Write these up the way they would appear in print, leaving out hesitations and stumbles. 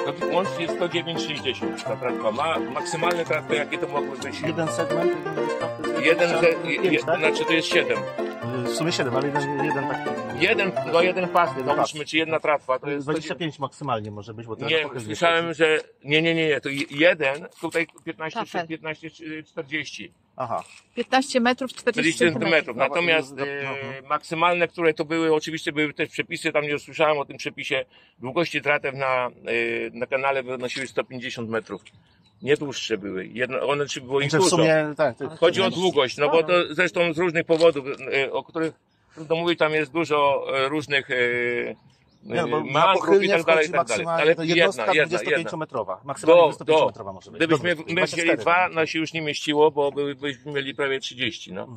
To łącznie 109,60 ta tratwa. Ma maksymalne tratwy, jakie to mogły być? Jeden segment, Znaczy to jest 7. W sumie 7, ale jeden taki. Jeden pas, załóżmy, czy jedna tratwa. To jest 25 maksymalnie może być, bo to nie, słyszałem, że nie, to jeden, tutaj 15,40. Aha. 15 metrów, 40 centymetrów. Natomiast maksymalne, które to były, oczywiście były też przepisy, tam nie usłyszałem o tym przepisie, długości tratew na kanale wynosiły 150 metrów. Nie dłuższe były. One czy było ich w dużo. sumie, tak, Chodzi o długość, no bo to zresztą z różnych powodów, o których trudno mówić, tam jest dużo różnych mangrów i tak dalej, i tak dalej. Ale jednostka 25-metrowa, maksymalnie 25-metrowa może być. Gdybyśmy my chcieli 2, no się już nie mieściło, bo byśmy mieli prawie 30, no.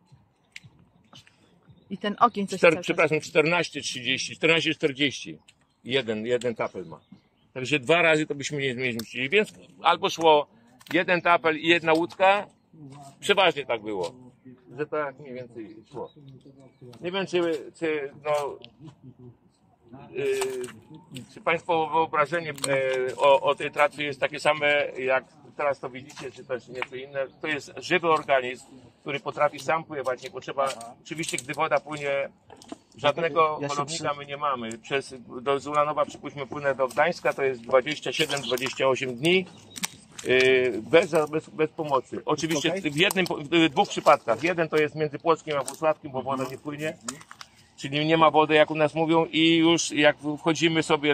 I ten ogień coś przepraszam, 14,30, 14,40. Jeden tapel ma. Także 2 razy to byśmy nie zmieścili, więc albo szło jeden tapel i jedna łódka, przeważnie tak było, że tak mniej więcej szło. Nie wiem, czy Państwo wyobrażenie o tej tratwie jest takie same, jak teraz to widzicie, czy też nieco inne. To jest żywy organizm, który potrafi sam pływać, nie potrzeba, oczywiście gdy woda płynie, żadnego holownika my nie mamy. Z Ulanowa przypuśćmy płynę do Gdańska, to jest 27-28 dni. Bez pomocy. Oczywiście w 2 przypadkach. Jeden to jest między Płockiem a Włocławkiem, bo woda nie płynie. Czyli nie ma wody, jak u nas mówią, i już jak wchodzimy sobie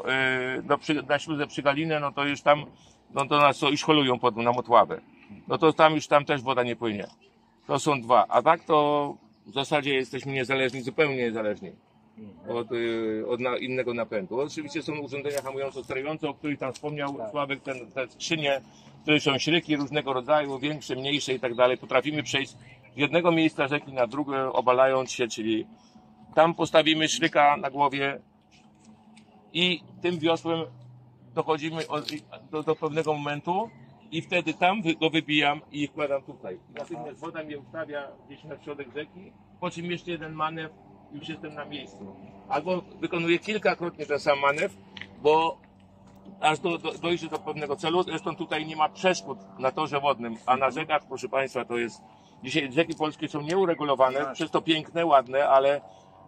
na śluzę przy Galinę, no to już tam, no to nas już holują na Motławę. No to tam też woda nie płynie. To są 2. A tak to w zasadzie jesteśmy niezależni, zupełnie niezależni od innego napędu. Oczywiście są urządzenia hamująco-sterujące, o których tam wspomniał Sławek, te skrzynie, które są śryki różnego rodzaju, większe, mniejsze i tak dalej. Potrafimy przejść z jednego miejsca rzeki na drugie, obalając się, czyli tam postawimy szryka na głowie i tym wiosłem dochodzimy do pewnego momentu i wtedy tam go wybijam i wkładam tutaj. I natychmiast woda mnie ustawia gdzieś na środek rzeki, po czym jeszcze jeden manewr i już jestem na miejscu. Albo wykonuję kilkakrotnie ten sam manewr, bo aż dojdzie do pewnego celu. Zresztą tutaj nie ma przeszkód na torze wodnym, a na rzekach, proszę Państwa, to jest... Dzisiaj rzeki polskie są nieuregulowane, przez to piękne, ładne, ale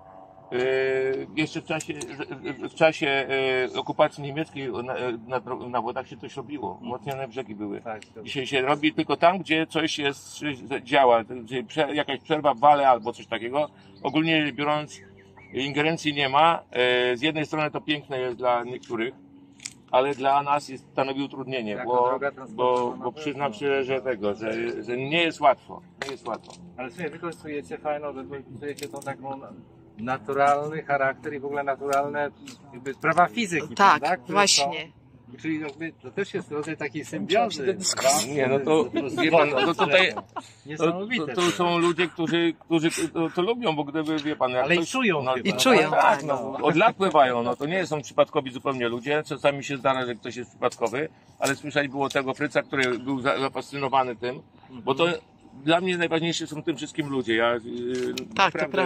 jeszcze w czasie okupacji niemieckiej na wodach się coś robiło. Umocnione brzegi były. Dzisiaj się robi tylko tam, gdzie coś działa, gdzie jakaś przerwa w wale albo coś takiego. Ogólnie biorąc, ingerencji nie ma. Z jednej strony to piękne jest dla niektórych, ale dla nas stanowi utrudnienie, bo przyznam się, że nie jest łatwo. Nie jest łatwo. Ale sobie wykorzystujecie wykorzystujecie tą taką naturalny charakter i w ogóle naturalne jakby prawa fizyki. Tak, prawda? właśnie. Czyli jakby to też jest rodzaj takiej symbiozy. Nie, no to wie pan, no tutaj to są ludzie, którzy to lubią, bo gdyby, wie pan, jak ale ktoś, i czują. no, I czują. Tak, no, od lat pływają, no to nie są przypadkowi zupełnie ludzie. Czasami się zdarza, że ktoś jest przypadkowy, ale słyszeć było tego Fryca, który był zafascynowany tym, bo to dla mnie najważniejsze są tym wszystkim ludzie. Ja tak, naprawdę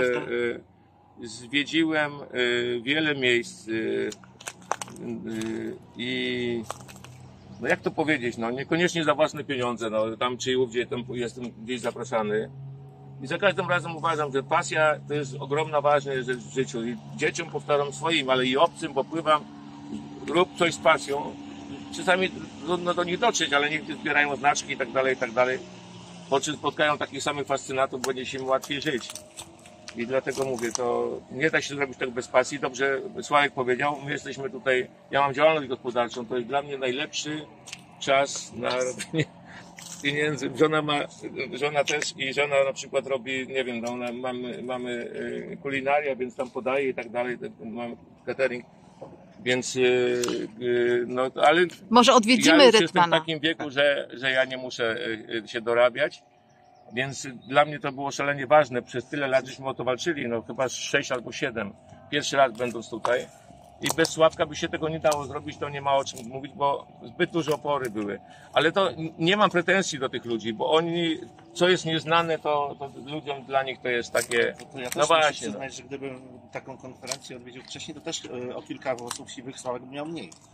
zwiedziłem wiele miejsc i no jak to powiedzieć, no niekoniecznie za własne pieniądze, no tam czy ówdzie jestem gdzieś zapraszany i za każdym razem uważam, że pasja to jest ogromna ważna rzecz w życiu i dzieciom powtarzam swoim, ale i obcym, bo pływam, rób coś z pasją, czasami trudno do nich dotrzeć, ale niektórzy zbierają znaczki i tak dalej, po czym spotkają takich samych fascynatów, będzie się im łatwiej żyć. I dlatego mówię, to nie da się zrobić tego bez pasji. Dobrze Sławek powiedział, my jesteśmy tutaj, ja mam działalność gospodarczą, to jest dla mnie najlepszy czas na robienie pieniędzy. Żona też i żona na przykład robi, nie wiem, no mamy kulinaria, więc tam podaje i tak dalej, mamy catering. Więc, no, ale może odwiedzimy ja już jestem w Rytmana. takim wieku, że ja nie muszę się dorabiać. Więc dla mnie to było szalenie ważne. Przez tyle lat żeśmy o to walczyli, no chyba 6 albo 7. Pierwszy raz będąc tutaj. I bez Sławka by się tego nie dało zrobić, to nie ma o czym mówić, bo zbyt duże opory były. Ale to nie mam pretensji do tych ludzi, bo oni, co jest nieznane, to ludziom dla nich to jest takie... To ja też no właśnie. muszę przyznać, że gdybym taką konferencję odwiedził wcześniej, to też o kilka włosów siwych Sławek by miał mniej.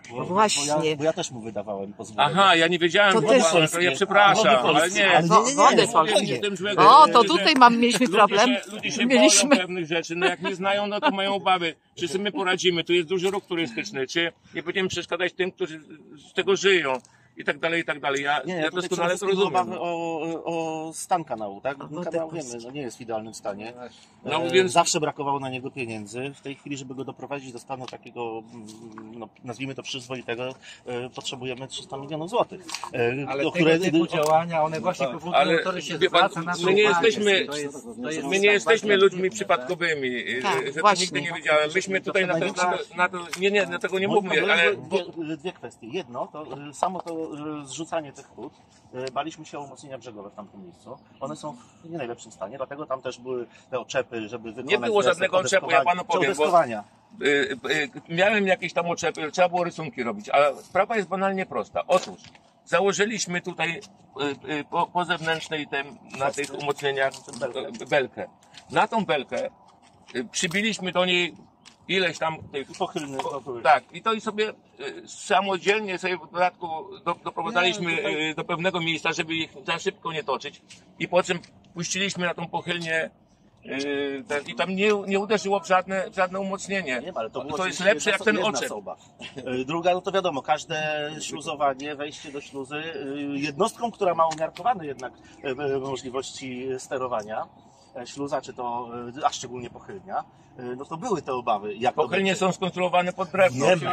Właśnie. Bo ja też mu wydawałem pozwolenie. Aha, ja nie wiedziałem, To bo też to ja przepraszam, ale nie. Ale Wody Nie, tym złego. O, to tutaj mieliśmy problem. Ludzie się Mieliśmy. boją pewnych rzeczy, no jak nie znają, no to mają obawy. Czy sobie my poradzimy? Tu jest duży ruch turystyczny, czy nie będziemy przeszkadzać tym, którzy z tego żyją i tak dalej, i tak dalej. Ja tutaj doskonale to przede wszystkim rozumiem. obawy o stan kanału, tak? wody Kanał, wiemy, polskie. nie jest w idealnym stanie. No, więc- Zawsze brakowało na niego pieniędzy. W tej chwili, żeby go doprowadzić do stanu takiego, nazwijmy to przyzwoitego, potrzebujemy 300 milionów złotych. Ale tego typu działania, one właśnie powodują Ale to, że się wie pan, zwraca na to my nie uwagę. jesteśmy, To jest my nie jesteśmy bardzo ludźmi trudne, przypadkowymi, Tak, że to właśnie. nigdy nie wiedziałem. Myśmy tutaj na to nie, na tego nie Moim mówmy, problemem ale były dwie kwestie. Jedno, to samo to zrzucanie tych hut. Baliśmy się o umocnienia brzegowe w tamtym miejscu. One są w nie najlepszym stanie, dlatego tam też były te oczepy, żeby wykonać... Nie było żadnego oczepu, ja panu powiem, bo- Odeskowania. miałem jakieś tam oczepy, trzeba było rysunki robić, a sprawa jest banalnie prosta. Otóż założyliśmy tutaj po zewnętrznej na tych umocnieniach belkę. Na tą belkę przybiliśmy do niej ileś tam tych Pochylny. tak, i to i sobie samodzielnie sobie w dodatku doprowadzaliśmy do pewnego miejsca, żeby ich za szybko nie toczyć i po czym puściliśmy na tą pochylnię i tam nie uderzyło w żadne umocnienie. Nie, ale to, było to jest oczywiście lepsze jak ten jedna oczep. osoba. Druga, no to wiadomo, każde śluzowanie, wejście do śluzy, jednostką, która ma umiarkowane jednak możliwości sterowania, śluza, czy to, a szczególnie pochylnia, no to były te obawy. Jak to Pochylnie będzie. są skonstruowane pod drewno. Nie,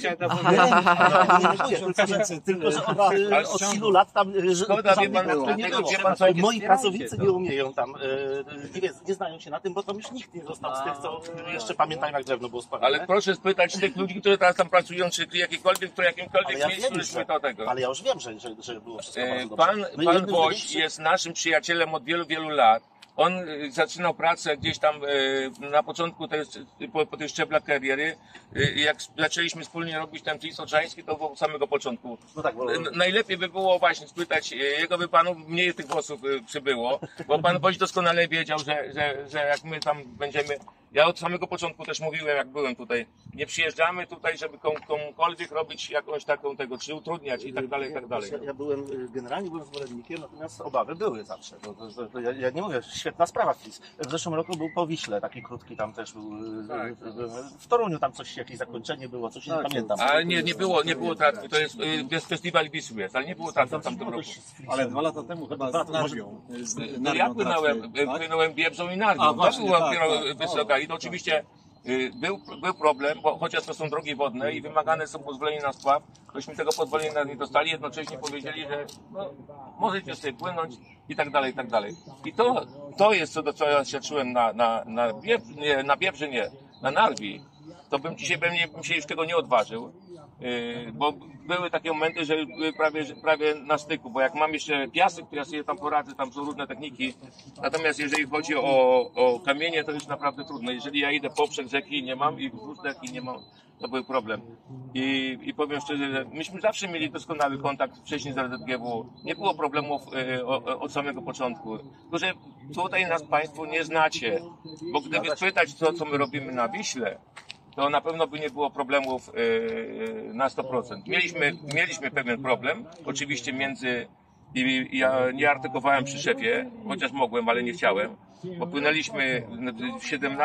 tylko, że od ilu lat tam Szkoda, wie pan, żadnych nie dlatego, było. wie pan co, Moi pracownicy nie umieją tam, nie znają się na tym, bo tam już nikt nie został z tych, co jeszcze pamiętają, jak drewno było spalone. Ale proszę spytać tych ludzi, którzy teraz tam pracują, czy jakikolwiek, w jakimkolwiek miejscu, żeśmy to tego. Ale ja już wiem, że było wszystko bardzo dobrze. Pan No i jednym z Woś największych- jest naszym przyjacielem od wielu lat. On zaczynał pracę gdzieś tam na początku po tych szczeblach kariery. Jak zaczęliśmy wspólnie robić ten Tris Odrzański, to było od samego początku. No tak, bo Najlepiej by było właśnie spytać jego, by panu mniej tych głosów przybyło, bo pan Woś doskonale wiedział, że jak my tam będziemy... Ja od samego początku też mówiłem, jak byłem tutaj, nie przyjeżdżamy tutaj, żeby komukolwiek robić jakąś taką tego, czy utrudniać i tak dalej, i tak dalej. Ja generalnie byłem zwolennikiem, natomiast obawy były zawsze. Ja nie mówię, świetna sprawa FIS. W zeszłym roku był po Wiśle, taki krótki tam też był. W Toruniu tam jakieś zakończenie było, coś nie pamiętam. Ale nie było tratwy, to jest festiwal Wisły jest, ale nie było tratwy w tamtym roku. Ale 2 lata temu chyba z Narwią. No ja płynąłem Biebrzą i Narwią, A, to właśnie, była tak, dopiero tak. wysoka i to oczywiście był problem, bo chociaż to są drogi wodne i wymagane są pozwolenia na spław, tośmy tego pozwolenia nie dostali, jednocześnie powiedzieli, że no, możecie sobie płynąć i tak dalej, i tak dalej. I to jest co do czego ja się czułem na Biebrzy nie, na Narwi. To bym się już tego nie odważył, bo były takie momenty, że były prawie na styku, bo jak mam jeszcze piasek, to ja sobie tam poradzę, tam są różne techniki, natomiast jeżeli chodzi o kamienie, to już naprawdę trudno. Jeżeli ja idę poprzek rzeki i nie mam i wzdłuż rzeki nie mam, to był problem. I powiem szczerze, że myśmy zawsze mieli doskonały kontakt wcześniej z RZGW, nie było problemów od samego początku, tylko że tutaj nas Państwo nie znacie, bo gdyby spytać co my robimy na Wiśle, to na pewno by nie było problemów na 100%. Mieliśmy pewien problem, oczywiście ja nie artykowałem przy szefie, chociaż mogłem, ale nie chciałem, bo płynęliśmy w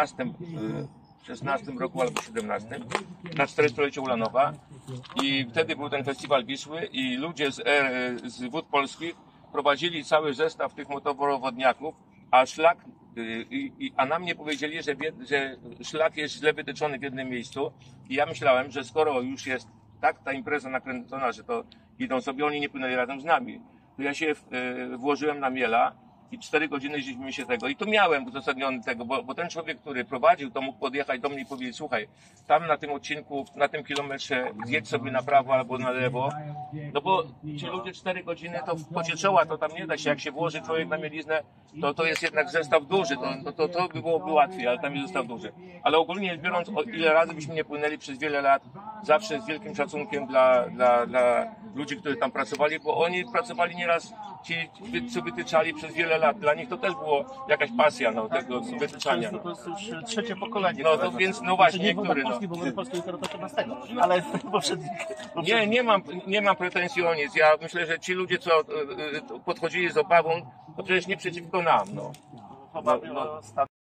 16 roku albo 17 na 400-lecie Ulanowa i wtedy był ten festiwal Wisły i ludzie z Wód Polskich prowadzili cały zestaw tych motorowodniaków, a szlak a nam nie powiedzieli, że szlak jest źle wytyczony w jednym miejscu i ja myślałem, że skoro już jest tak ta impreza nakręcona, że to idą sobie, oni nie płynęli razem z nami, to ja się włożyłem na miela i 4 godziny jeździliśmy się tego i to miałem uzasadniony tego, bo ten człowiek, który prowadził, to mógł podjechać do mnie i powiedzieć, słuchaj, tam na tym odcinku, na tym kilometrze zjedź sobie na prawo albo na lewo, no bo ci ludzie 4 godziny to w pocie czoła, to tam nie da się, jak się włoży człowiek na mieliznę, to jest jednak zestaw duży, to by byłoby łatwiej, ale tam jest zestaw duży. Ale ogólnie biorąc, o ile razy byśmy nie płynęli przez wiele lat, zawsze z wielkim szacunkiem dla ludzi, którzy tam pracowali, bo oni pracowali nieraz co wytyczali przez wiele lat. Dla nich to też było jakaś pasja, no, tego wytyczania. To jest już trzecie pokolenie. No to więc, no właśnie, nie niektóry, wojna Polski, bo wojna Polski dopiero do 18, ale poprzednik. Nie mam pretensji o nic. Ja myślę, że ci ludzie, co podchodzili z obawą, to przecież nie przeciwko nam, no. Obawy o stan